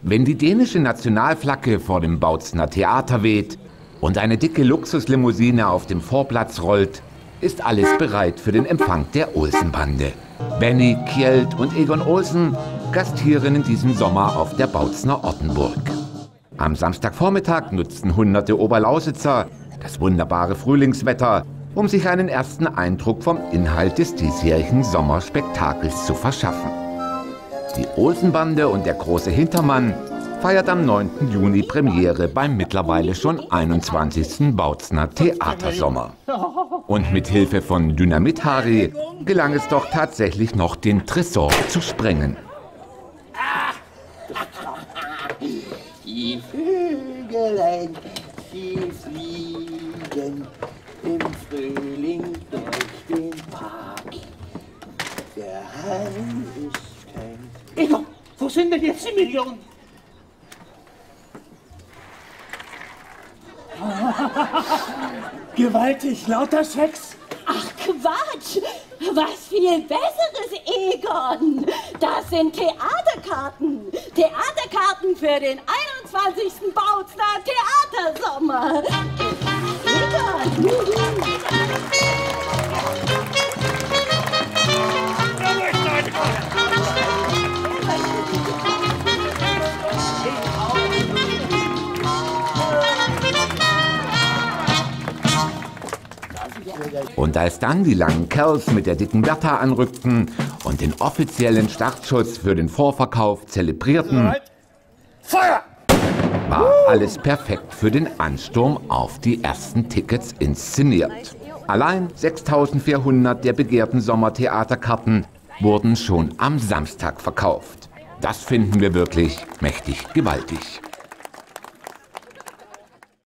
Wenn die dänische Nationalflagge vor dem Bautzner Theater weht und eine dicke Luxuslimousine auf dem Vorplatz rollt, ist alles bereit für den Empfang der Olsen-Bande. Benny, Kjeld und Egon Olsen gastieren in diesem Sommer auf der Bautzner Ortenburg. Am Samstagvormittag nutzten hunderte Oberlausitzer das wunderbare Frühlingswetter, um sich einen ersten Eindruck vom Inhalt des diesjährigen Sommerspektakels zu verschaffen. Die Olsen-Bande und der große Hintermann feiert am 9. Juni Premiere beim mittlerweile schon 21. Bautzner Theatersommer. Und mit Hilfe von Dynamit-Harry gelang es doch tatsächlich noch, den Tresor zu sprengen. Die Vögelein, sie fliegen im Frühling durch den Park. Der Hahn ist kein... Egon, wo sind denn jetzt die Millionen? Gewaltig, lauter Sex. Ach Quatsch! Was viel Besseres, Egon! Das sind Theaterkarten! Theaterkarten für den 21. Bautzner Theatersommer! Egon! Und als dann die langen Kerls mit der dicken Bertha anrückten und den offiziellen Startschuss für den Vorverkauf zelebrierten, Feuer! war alles perfekt für den Ansturm auf die ersten Tickets inszeniert. Allein 6.400 der begehrten Sommertheaterkarten wurden schon am Samstag verkauft. Das finden wir wirklich mächtig gewaltig.